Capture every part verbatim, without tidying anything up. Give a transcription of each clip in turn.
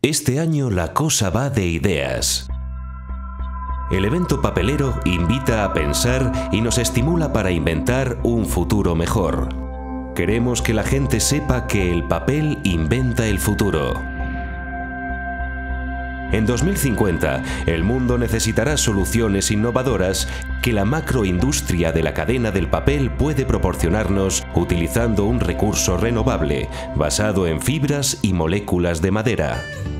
Este año la cosa va de ideas. El evento papelero invita a pensar y nos estimula para inventar un futuro mejor. Queremos que la gente sepa que el papel inventa el futuro. En dos mil cincuenta, el mundo necesitará soluciones innovadoras que la macroindustria de la cadena del papel puede proporcionarnos utilizando un recurso renovable basado en fibras y moléculas de madera.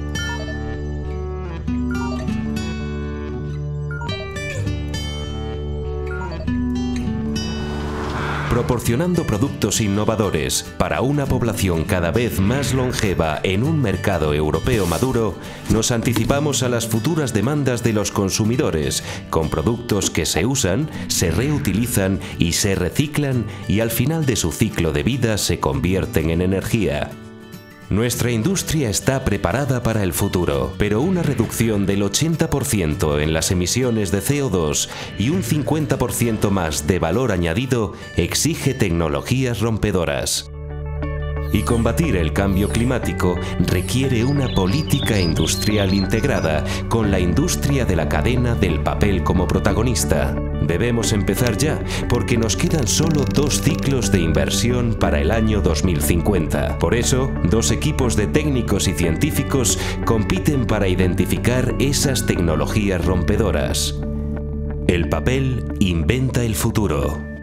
Proporcionando productos innovadores para una población cada vez más longeva en un mercado europeo maduro, nos anticipamos a las futuras demandas de los consumidores con productos que se usan, se reutilizan y se reciclan y al final de su ciclo de vida se convierten en energía. Nuestra industria está preparada para el futuro, pero una reducción del ochenta por ciento en las emisiones de C O dos y un cincuenta por ciento más de valor añadido exige tecnologías rompedoras. Y combatir el cambio climático requiere una política industrial integrada, con la industria de la cadena del papel como protagonista. Debemos empezar ya, porque nos quedan solo dos ciclos de inversión para el año dos mil cincuenta. Por eso, dos equipos de técnicos y científicos compiten para identificar esas tecnologías rompedoras. El papel inventa el futuro.